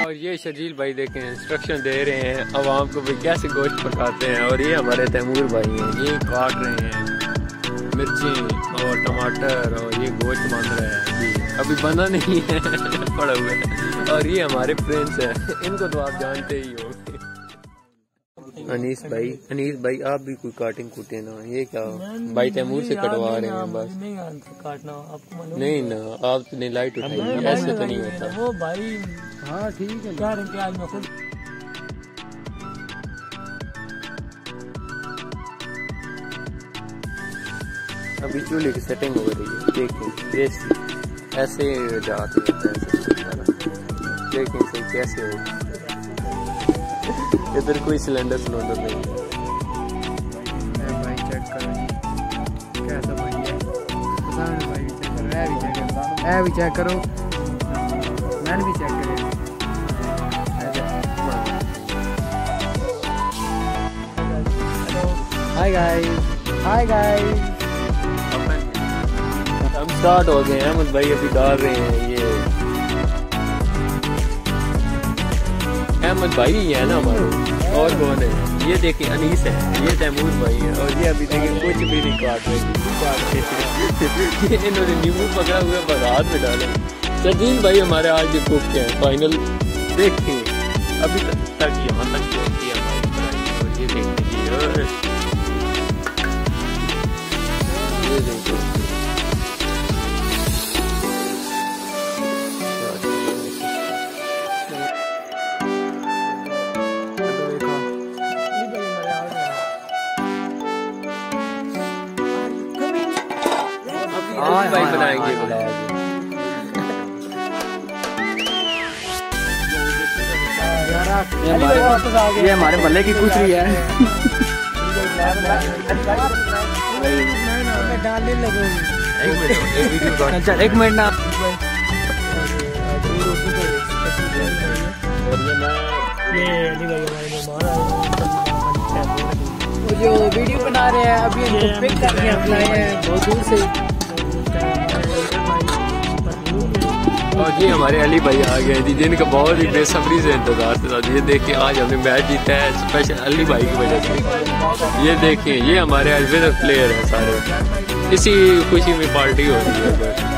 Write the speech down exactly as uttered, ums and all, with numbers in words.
और ये शजील भाई देखें इंस्ट्रक्शन दे रहे हैं आवाम को भी कैसे गोश्त पकाते हैं। और ये हमारे तैमूर भाई हैं, ये काट रहे हैं मिर्ची और टमाटर और ये गोश्त बन रहा है जी, अभी बना नहीं है पड़ा हुआ है। और ये हमारे फ्रेंड्स हैं, इनको तो आप जानते ही हो। अनीस भाई, अनीस भाई आप भी कोई काटिंग कूटे ना, ये क्या भाई तैमूर से कटवा रहे हैं बस। नहीं काटना आपको नहीं ना, आपने लाइट उठाई, ऐसे तो नहीं होता वो भाई। हाँ ठीक है, क्या रहे आज मैं खुद अभी चूल्हे की सेटिंग हो रही है। देखें देसी ऐसे जाते हैं, देखें सही कैसे होगी। इधर कोई सिलेंडर सिलेंडर नहीं है भाई। चेक करो जी कैसा भाई है, भाई चेक करो, ऐ भी चेक करो, ऐ भी चेक करो, मैंने भी चेक करें। हाय गाइस, हाय गाइस, हम स्टार्ट हो गए हैं। अहमद भाई अभी डाल रहे हैं ये, अहमद भाई ही है ना हमारे, और कौन है ये देखिए अनीस है, ये तैमूर भाई है। और ये अभी देखिए कुछ भी नहीं काट रहे, काट रहे इन्होंने नींबू पकड़ा हुआ पर हाथ में डाले। शजील भाई हमारे आज जो कुक हैं फाइनल देखिए, अभी तक यहाँ तक पहुंची है हमारी पढ़ाई। और ये देखिए ये देखिए भाई बनाएंगे ये हमारे बल्ले की कुछ भी है। डालने लगे चल एक मिनट ना। जो वीडियो बना रहे हैं अभी पिक करके हम लाए हैं बहुत दूर से। और ये हमारे अली भाई आ गए जी, जिनका बहुत ही बेसब्री से इंतजार था। ये देखिए आज हमने मैच जीता है स्पेशल अली भाई की वजह से। ये देखिए ये हमारे आज विनर प्लेयर हैं सारे, इसी खुशी में पार्टी हो रही है।